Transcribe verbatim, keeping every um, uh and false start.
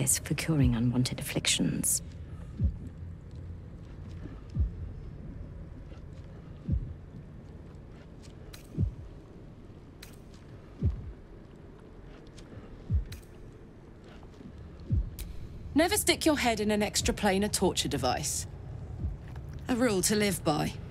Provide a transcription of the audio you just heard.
device for curing unwanted afflictions. Never stick your head in an extraplanar torture device. A rule to live by.